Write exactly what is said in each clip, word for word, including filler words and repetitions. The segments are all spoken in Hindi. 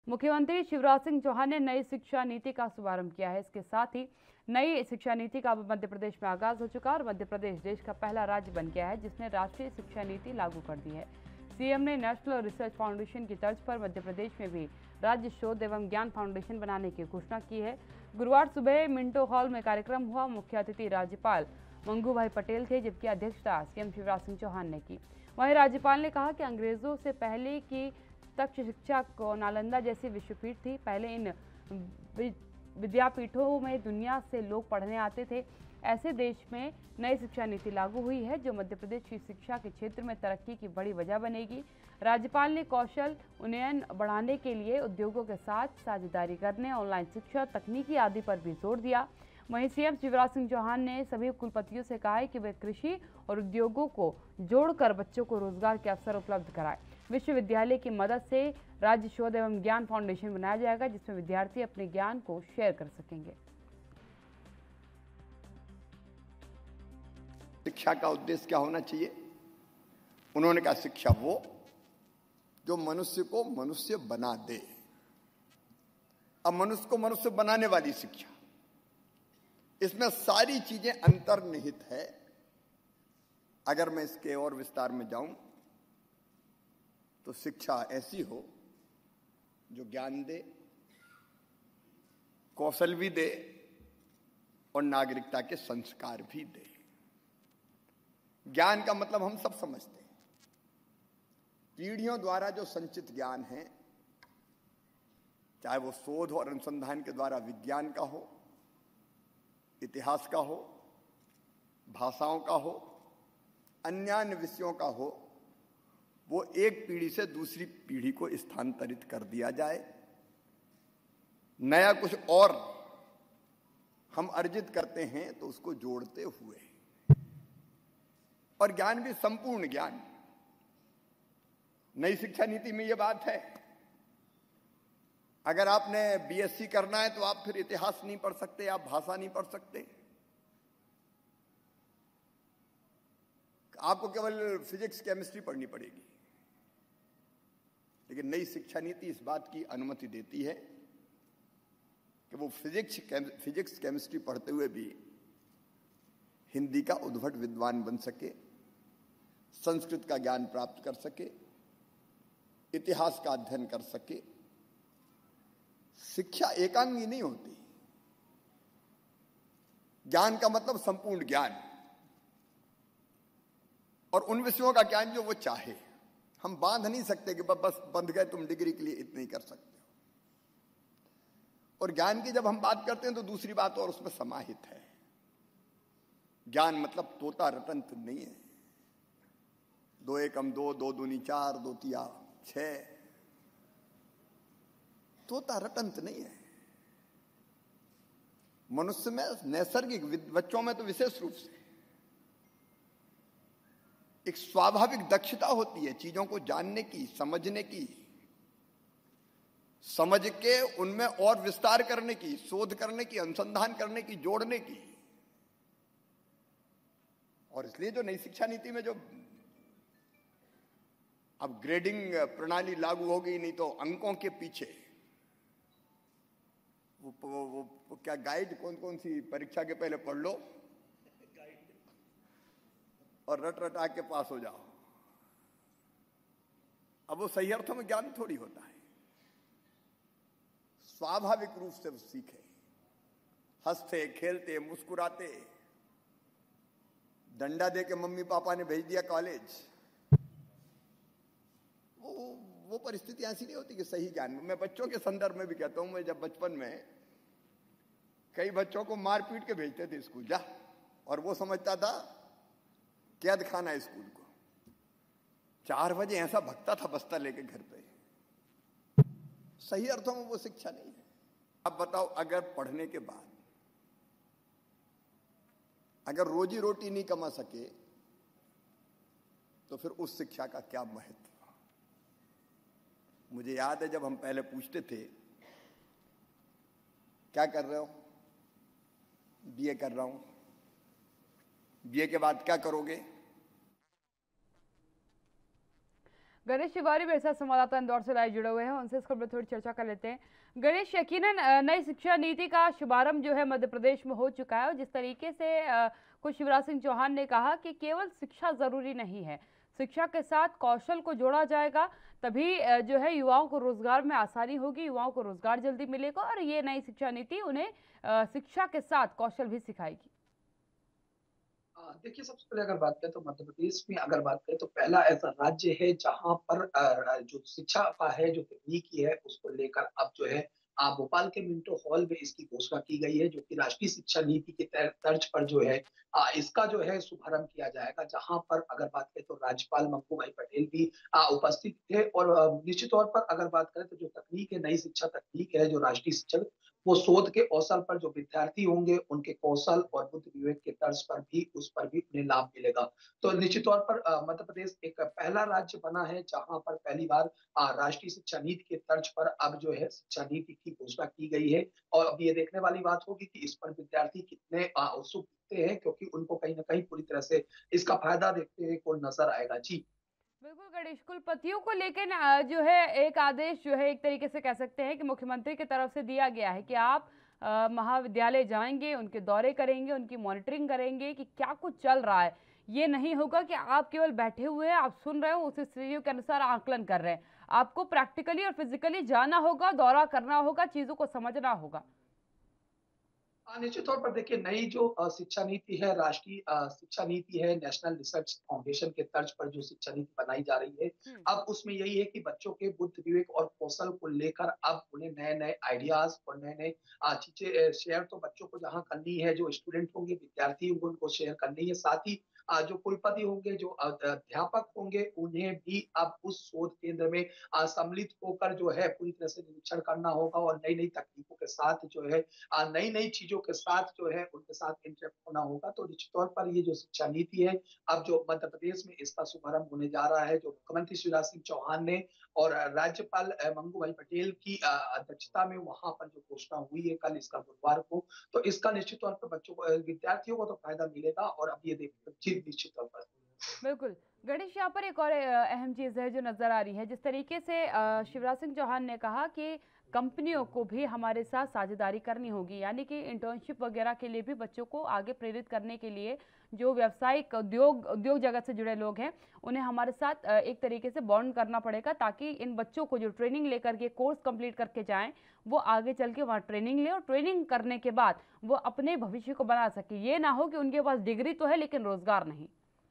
मुख्यमंत्री शिवराज सिंह चौहान ने नई शिक्षा नीति का शुभारंभ किया है। इसके साथ ही नई शिक्षा नीति का अब मध्य प्रदेश में आगाज हो चुका है और मध्य प्रदेश देश का पहला राज्य बन गया है जिसने राष्ट्रीय शिक्षा नीति लागू कर दी है। सीएम ने नेशनल रिसर्च फाउंडेशन की तर्ज पर मध्य प्रदेश में भी राज्य शोध एवं ज्ञान फाउंडेशन बनाने की घोषणा की है। गुरुवार सुबह मिंटो हॉल में कार्यक्रम हुआ। मुख्य अतिथि राज्यपाल मंगू भाई पटेल थे, जबकि अध्यक्षता सीएम शिवराज सिंह चौहान ने की। वहीं राज्यपाल ने कहा कि अंग्रेजों से पहले की तक्ष शिक्षा को नालंदा जैसी विश्वपीठ थी। पहले इन विद्यापीठों में दुनिया से लोग पढ़ने आते थे। ऐसे देश में नई शिक्षा नीति लागू हुई है जो मध्य प्रदेश की शिक्षा के क्षेत्र में तरक्की की बड़ी वजह बनेगी। राज्यपाल ने कौशल उन्नयन बढ़ाने के लिए उद्योगों के साथ साझेदारी करने, ऑनलाइन शिक्षा, तकनीकी आदि पर भी जोर दिया। वहीं सीएम शिवराज सिंह चौहान ने सभी कुलपतियों से कहा है कि वे कृषि और उद्योगों को जोड़कर बच्चों को रोजगार के अवसर उपलब्ध कराएं। विश्वविद्यालय की मदद से राज्य शोध एवं ज्ञान फाउंडेशन बनाया जाएगा जिसमें विद्यार्थी अपने ज्ञान को शेयर कर सकेंगे। शिक्षा का उद्देश्य क्या होना चाहिए? उन्होंने कहा शिक्षा वो जो मनुष्य को मनुष्य बना दे। अब मनुष्य को मनुष्य बनाने वाली शिक्षा, इसमें सारी चीजें अंतर्निहित है। अगर मैं इसके और विस्तार में जाऊं तो शिक्षा ऐसी हो जो ज्ञान दे, कौशल भी दे और नागरिकता के संस्कार भी दे। ज्ञान का मतलब हम सब समझते हैं, पीढ़ियों द्वारा जो संचित ज्ञान है, चाहे वो शोध और अनुसंधान के द्वारा विज्ञान का हो, इतिहास का हो, भाषाओं का हो, अन्य अन्य विषयों का हो, वो एक पीढ़ी से दूसरी पीढ़ी को स्थानांतरित कर दिया जाए। नया कुछ और हम अर्जित करते हैं तो उसको जोड़ते हुए, और ज्ञान भी संपूर्ण ज्ञान। नई शिक्षा नीति में यह बात है, अगर आपने बीएससी करना है तो आप फिर इतिहास नहीं पढ़ सकते, आप भाषा नहीं पढ़ सकते, आपको केवल फिजिक्स केमिस्ट्री पढ़नी पड़ेगी। लेकिन नई शिक्षा नीति इस बात की अनुमति देती है कि वो फिजिक्स फिजिक्स केमिस्ट्री पढ़ते हुए भी हिंदी का उद्भट विद्वान बन सके, संस्कृत का ज्ञान प्राप्त कर सके, इतिहास का अध्ययन कर सके। शिक्षा एकांगी नहीं होती। ज्ञान का मतलब संपूर्ण ज्ञान और उन विषयों का ज्ञान जो वो चाहे। हम बांध नहीं सकते कि बस बंध गए तुम डिग्री के लिए इतना ही कर सकते हो। और ज्ञान की जब हम बात करते हैं तो दूसरी बात और उसमें समाहित है। ज्ञान मतलब तोता रटंत नहीं है, दो एकम दो, दो दूनी चार, दो तिया छह, तोता रटंत नहीं है। मनुष्य में नैसर्गिक, बच्चों में तो विशेष रूप से एक स्वाभाविक दक्षता होती है चीजों को जानने की, समझने की, समझ के उनमें और विस्तार करने की, शोध करने की, अनुसंधान करने की, जोड़ने की। और इसलिए जो नई शिक्षा नीति में जो अब ग्रेडिंग प्रणाली लागू होगी, नहीं तो अंकों के पीछे वो, वो, वो, वो क्या गाइड, कौन कौन सी परीक्षा के पहले पढ़ लो और रट रटा के पास हो जाओ। अब वो सही अर्थों में ज्ञान थोड़ी होता है। स्वाभाविक रूप से वो सीखे, हंसते खेलते मुस्कुराते, डंडा दे के मम्मी पापा ने भेज दिया कॉलेज, वो वो परिस्थिति ऐसी नहीं होती कि सही ज्ञान। मैं बच्चों के संदर्भ में भी कहता हूं, मैं जब बचपन में कई बच्चों को मार पीट के भेजते थे स्कूल जा, और वो समझता था कैद खाना स्कूल को। चार बजे ऐसा भगता था बस्ता लेके घर पे। सही अर्थों में वो शिक्षा नहीं है। अब बताओ, अगर पढ़ने के बाद अगर रोजी रोटी नहीं कमा सके तो फिर उस शिक्षा का क्या महत्व? मुझे याद है जब हम पहले पूछते थे क्या कर रहे हो, बीए कर रहा हूं, बीए के बाद क्या करोगे? गणेश तिवारी मेरे साथ संवाददाता इंदौर से लाइव जुड़े हुए हैं, उनसे इस खबर पर थोड़ी चर्चा कर लेते हैं। गणेश, यकीनन अ, नई शिक्षा नीति का शुभारंभ जो है मध्य प्रदेश में हो चुका है और जिस तरीके से अ, खुद शिवराज सिंह चौहान ने कहा कि केवल शिक्षा जरूरी नहीं है, शिक्षा के साथ कौशल को जोड़ा जाएगा, तभी अ, जो है युवाओं को रोजगार में आसानी होगी, युवाओं को रोजगार जल्दी मिलेगा और ये नई शिक्षा नीति उन्हें अ, शिक्षा के साथ कौशल भी सिखाएगी। हाँ, देखिए सबसे पहले अगर बात करें तो मध्य प्रदेश में अगर बात करें तो पहला ऐसा राज्य है जहां पर अ, जो शिक्षा का है जो तकनीकी है उसको लेकर अब जो है अ, भोपाल के मिंटो हॉल में इसकी घोषणा की गई है जो कि राष्ट्रीय शिक्षा नीति के तर- तर्ज पर जो है अ, इसका जो है शुभारंभ किया जाएगा। जहां पर अगर बात करें तो राज्यपाल मंगू भाई पटेल भी अ, उपस्थित थे और अ, निश्चित तौर पर अगर बात करें तो जो तकनीक है नई शिक्षा तकनीक है जो राष्ट्रीय शिक्षा वो शोध के अवसर पर जो विद्यार्थी होंगे उनके कौशल और बुद्धि विवेक के तर्ज पर भी उस पर भी उन्हें लाभ मिलेगा। तो निश्चित तौर पर अ, मध्य प्रदेश एक पहला राज्य बना है जहां पर पहली बार अ, राष्ट्रीय शिक्षा नीति के तर्ज पर अब जो है शिक्षा नीति की घोषणा की गई है। और अब ये देखने वाली बात होगी कि इस पर विद्यार्थी कितने अ, उत्सुक दिखते हैं क्योंकि उनको कहीं ना कहीं पूरी तरह से इसका फायदा देखते हुए को नजर आएगा। जी बिल्कुल गणेश, कुलपतियों को लेकर अ, जो है एक आदेश जो है एक तरीके से कह सकते हैं कि मुख्यमंत्री की तरफ से दिया गया है कि आप अ, महाविद्यालय जाएंगे, उनके दौरे करेंगे, उनकी मॉनिटरिंग करेंगे कि क्या कुछ चल रहा है। ये नहीं होगा कि आप केवल बैठे हुए हैं, आप सुन रहे हो, उस स्थितियों के अनुसार आकलन कर रहे हैं। आपको प्रैक्टिकली और फिजिकली जाना होगा, दौरा करना होगा, चीजों को समझना होगा। हाँ, निश्चित तौर पर देखिए नई जो अ, शिक्षा नीति है राष्ट्रीय अ, शिक्षा नीति है नेशनल रिसर्च फाउंडेशन के तर्ज पर जो शिक्षा नीति बनाई जा रही है। हम्म। अब उसमें यही है कि बच्चों के बुद्धि विवेक और कौशल को लेकर अब उन्हें नए नए आइडियाज और नए नए चीजें शेयर तो बच्चों को जहाँ करनी है जो स्टूडेंट होंगे विद्यार्थी होंगे उनको शेयर करनी है। साथ ही अ, जो कुलपति होंगे जो अ, अध्यापक होंगे उन्हें भी अब उस शोध केंद्र में अ, सम्मिलित होकर जो है पूरी तरह से निरीक्षण करना होगा और नई नई तकनीकों के साथ जो है नई नई चीजों के साथ जो है उनके साथ इंटरेक्ट होना होगा। तो निश्चित तौर पर ये जो शिक्षा नीति है अब जो मध्य प्रदेश में इसका शुभारंभ होने जा रहा है जो मुख्यमंत्री शिवराज सिंह चौहान ने और राज्यपाल अ, मंगू भाई पटेल की अ, अध्यक्षता में वहां पर जो घोषणा हुई है कल इसका बुधवार को। तो इसका निश्चित तौर पर बच्चों को अ, विद्यार्थियों को तो फायदा मिलेगा और अब ये देखिए निश्चित तौर पर बिल्कुल। गणेश, यहाँ पर एक और अ, अहम चीज़ है जो नज़र आ रही है, जिस तरीके से अ, शिवराज सिंह चौहान ने कहा कि कंपनियों को भी हमारे साथ साझेदारी करनी होगी, यानी कि इंटर्नशिप वगैरह के लिए भी बच्चों को आगे प्रेरित करने के लिए जो व्यावसायिक उद्योग उद्योग जगत से जुड़े लोग हैं उन्हें हमारे साथ अ, एक तरीके से बॉन्ड करना पड़ेगा, ताकि इन बच्चों को जो ट्रेनिंग लेकर के कोर्स कंप्लीट करके जाएं वो आगे चल के वहाँ ट्रेनिंग ले और ट्रेनिंग करने के बाद वो अपने भविष्य को बना सके। ये ना हो कि उनके पास डिग्री तो है लेकिन रोजगार नहीं।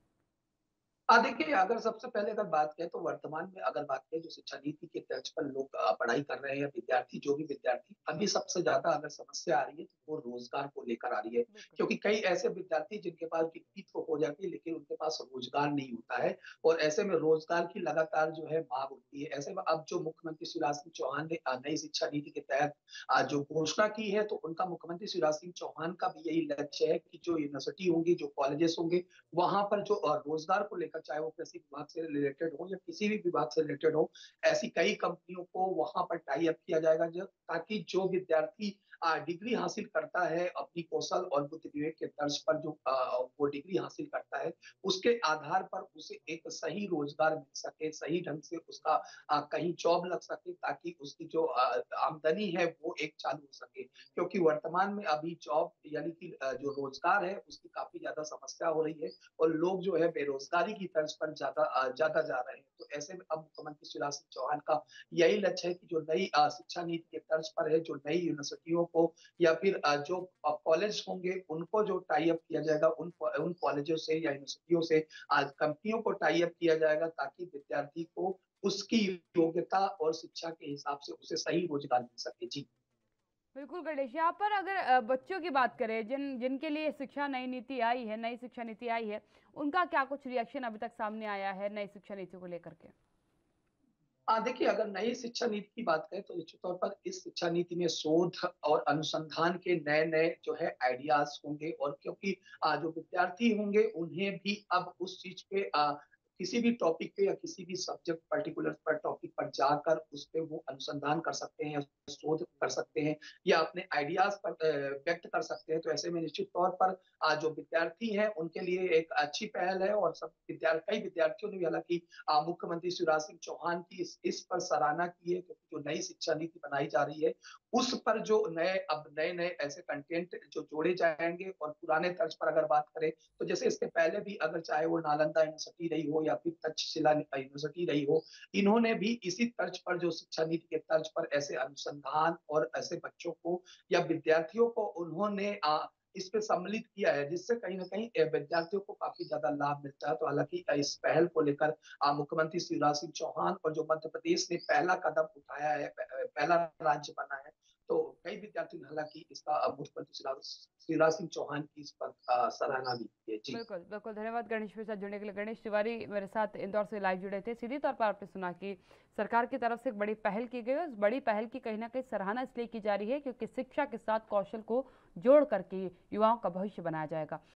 हाँ, देखिए अगर सबसे पहले अगर बात करें तो वर्तमान में अगर बात करें जो शिक्षा नीति के तर्ज पर लोग अ, पढ़ाई कर रहे हैं विद्यार्थी जो भी विद्यार्थी अभी सबसे ज्यादा अगर समस्या आ रही है तो वो रोजगार को लेकर आ रही है। बिल्कुल। क्योंकि कई ऐसे विद्यार्थी जिनके पास डिग्री तो हो जाती है लेकिन उनके पास रोजगार नहीं होता है और ऐसे में रोजगार की लगातार जो है मांग होती है। ऐसे में अब जो मुख्यमंत्री शिवराज सिंह चौहान ने अ, नई शिक्षा नीति के तहत अ, जो घोषणा की है तो उनका मुख्यमंत्री शिवराज सिंह चौहान का भी यही लक्ष्य है कि जो यूनिवर्सिटी होंगी जो कॉलेजेस होंगे वहां पर जो अ, रोजगार को लेकर चाहे वो कृषि विभाग से रिलेटेड हो या किसी भी विभाग से रिलेटेड हो ऐसी कई कंपनियों को वहां पर टाई अप किया जाएगा जो ताकि जो विद्यार्थी अ, डिग्री हासिल करता है अपनी कौशल और बुद्धि विवेक के तर्ज पर जो अ, वो डिग्री हासिल करता है उसके आधार पर उसे एक सही रोजगार मिल सके सही ढंग से उसका अ, कहीं जॉब लग सके ताकि उसकी जो अ, आमदनी है वो एक चालू हो सके। क्योंकि वर्तमान में अभी जॉब यानी कि अ, जो रोजगार है उसकी काफी ज्यादा समस्या हो रही है और लोग जो है बेरोजगारी की तर्ज पर ज्यादा अ, ज्यादा जा रहे हैं। तो ऐसे में अब मुख्यमंत्री शिवराज सिंह चौहान का यही लक्ष्य है कि जो नई अ, शिक्षा नीति के तर्ज पर है जो नई यूनिवर्सिटियों को या फिर अ, जो कॉलेज होंगे उनको जो टाई अप किया जाएगा उन उन कॉलेजों से या यूनिवर्सिटियों से आज कंपनियों को टाई अप किया जाएगा ताकि विद्यार्थी को उसकी योग्यता और शिक्षा के हिसाब से उसे सही रोजगार मिल सके। जी बिल्कुल गणेश, यहाँ पर अगर अ, बच्चों की बात करें जिन जिनके लिए शिक्षा नई नीति आई है, नई शिक्षा नीति आई है, उनका क्या कुछ रिएक्शन अभी तक सामने आया है नई शिक्षा नीति को लेकर के? हाँ, देखिए अगर नई शिक्षा नीति की बात करें तो निश्चित तौर पर इस शिक्षा नीति में शोध और अनुसंधान के नए नए जो है आइडियाज होंगे और क्योंकि आ, जो विद्यार्थी होंगे उन्हें भी अब उस चीज पे आ, किसी भी टॉपिक पे या किसी भी सब्जेक्ट पर्टिकुलर पर टॉपिक पर जाकर उस पे वो अनुसंधान कर सकते हैं या शोध कर सकते हैं या अपने आइडियाज पर व्यक्त कर सकते हैं। तो ऐसे में निश्चित तौर पर आज जो विद्यार्थी हैं उनके लिए एक अच्छी पहल है और सब विद्यार्थी कई विद्यार्थियों ने भी हालांकि मुख्यमंत्री शिवराज सिंह चौहान की इस, इस पर सराहना की है, क्योंकि जो नई शिक्षा नीति बनाई जा रही है उस पर जो नए अब नए नए ऐसे कंटेंट जो जोड़े जाएंगे और पुराने तर्ज पर अगर बात करें तो जैसे इसके पहले भी अगर चाहे वो नालंदा यूनिवर्सिटी रही हो या फिर तक्षशिला यूनिवर्सिटी रही हो, इन्होंने भी इसी तर्ज पर जो शिक्षा नीति के तर्ज पर ऐसे अनुसंधान और ऐसे बच्चों को या विद्यार्थियों को उन्होंने आ, इस पे सम्मिलित किया है, जिससे कहीं ना कहीं विद्यार्थियों को काफी ज्यादा लाभ मिलता है। तो हालांकि इस पहल को लेकर मुख्यमंत्री शिवराज सिंह चौहान और जो मध्य प्रदेश ने पहला कदम उठाया है, पहला राज्य बना है, तो कई विद्यार्थी हालांकि इसका मुख्यमंत्री शिवराज सिंह चौहान की इस पर सराहना भी की है। जी बिल्कुल बिल्कुल, धन्यवाद गणेश के साथ जुड़ने के लिए। गणेश तिवारी मेरे साथ इंदौर से लाइव जुड़े थे। सीधी तौर पर आपने सुना कि सरकार की तरफ से एक बड़ी पहल की गई है। उस बड़ी पहल की कहीं ना कहीं सराहना इसलिए की जा रही है क्योंकि शिक्षा के साथ कौशल को जोड़ करके युवाओं का भविष्य बनाया जाएगा।